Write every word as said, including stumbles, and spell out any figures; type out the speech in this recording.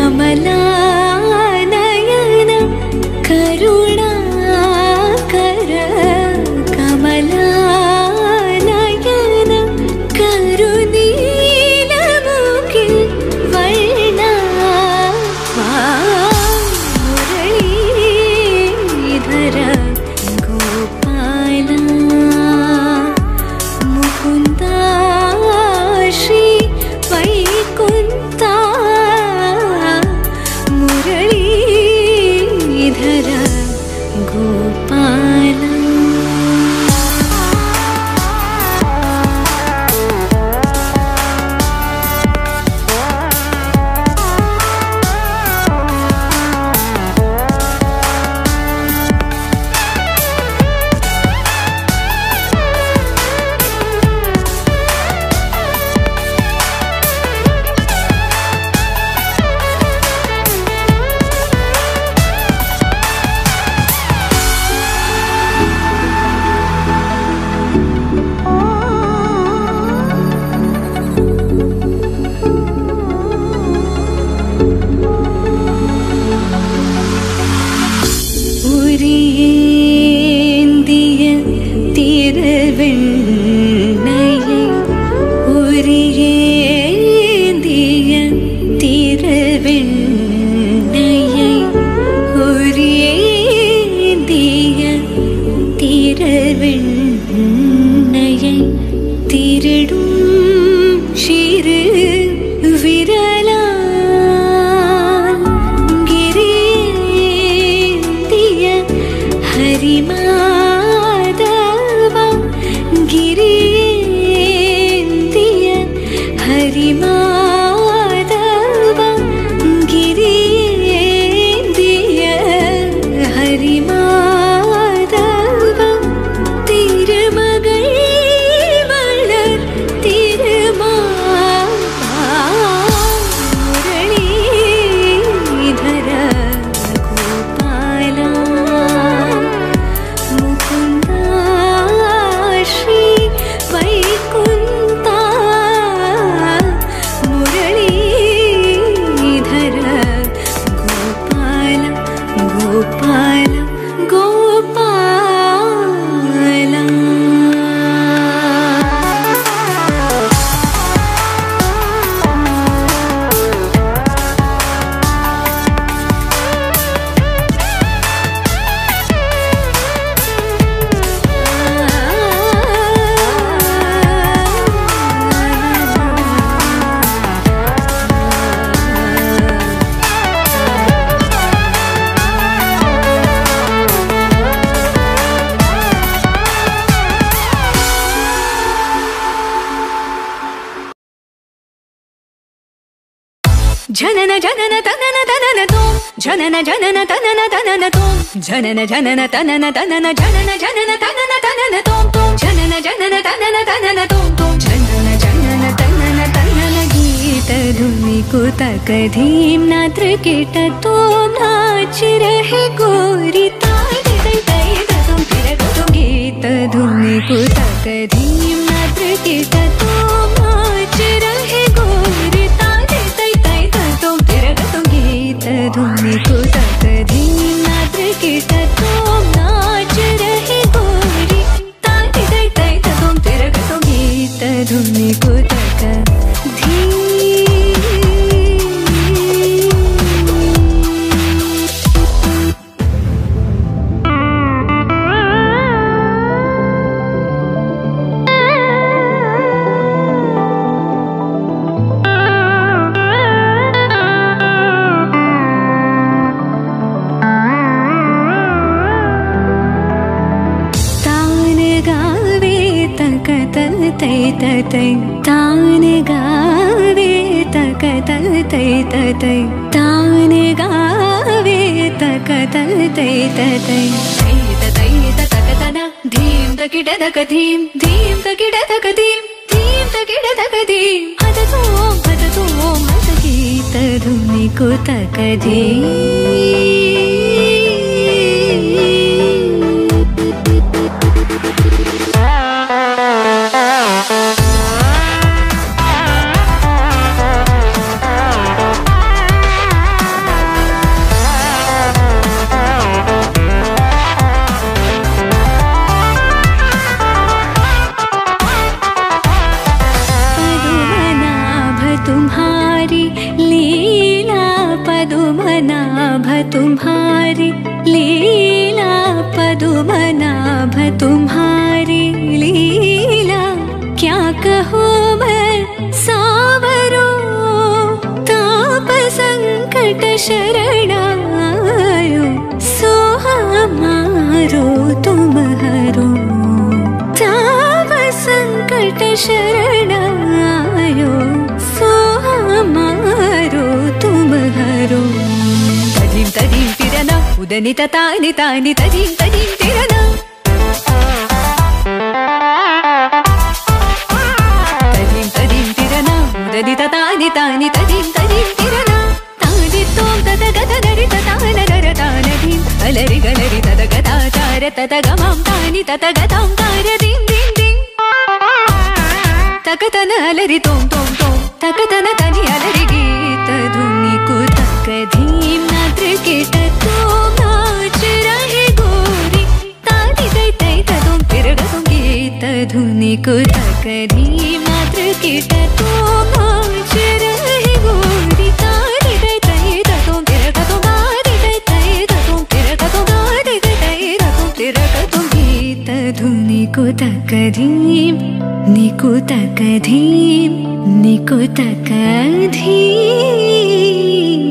कमलानयन करुणाकर कमलानयन करुनीलमुखिल वर्णा मुरलीधर गोपाला मुकुन्दा श्री वैकुन्ता मुरलीधर गोपाला। ഉരിയേന്തിയ തിരുവെണ്ണയെ ഉരിയേന്തിയ തിരുവെണ്ണയെ ഉരിയേന്തിയ തിരുവെണ്ണയെ തിരടും ശിരു വിരല ഹരിമാധവ ഗിരിയേന്തിയ ഹരിമാധവ ഗിരിയേന്തിയ ഹരിമാധവ തിരുമകൾ വളർ തിരുമാ മുരളീധര ഗോപാല ശ്രീ വൈകുന്ത മുരളീധര ഗോപാല ഗോപാല ഗോപാല. जनन जनन तनन तनन तोम जनन जनन तनन तनन तोम जनन जनन तनन तनन जनन जनन तनन तनन तोम तोम जनन जनन तनन तनन तोम तोम जनन जनन तनन तनन गीत धुनि कुतक धीम नात्र कीट तोम नाच रहे गोरी ताई तई तई तुम फिर तुम गीत धुनि कुतक धीम नात्र कीट तोम नाच रहे गोरी धुनि कुतक धीम नात्र कीट तोम नाच रहे गोरी ताई तई तई तुम तिरक तुम गीत धुनि कुतक धीम. तै तै तान गावे तक तल तै तै तान गावे तक तल तै तै तै तै तक तना धीम तकिड तक धीम धीम तकिड तक धीम धीम तकिड तक धीम हद तोम हद तोम हद गीत धुनि कुतक धीम. संकट शरणायो सो हमारो तुम हरो ताव संकट शरणायो सो हमारो तुम हरो तदीम तदीम तिरना उदनित तानि तानि तदीम तदीम तिरना तदीम तदीम तिरना उदनित तानि तानि तदीम तदीम तिरना तानि तोम तद गद नरि तान नर तान दीम अलरि गलरि तद गदा तार तद गमं तानि तद गदां तार दीम दीम दीम तकतन अलरि तोम तोम तोम तकतन तनि अलरि गीत धुनि को तक धीम नाद्र केट तोम नाच रहे गोरी तानि तै तै तदोम तिरगतोम गीत धुनि को तक धीम नाद्र केट तोम नाच रहे गोरी तानि तै तै तदोम तिरगतोम तानि तै तै तदोम तिरगतोम तानि तै तै तदोम तिरगतोम गीत धुनि को तक धीम निको तक धीम निको तक धीम।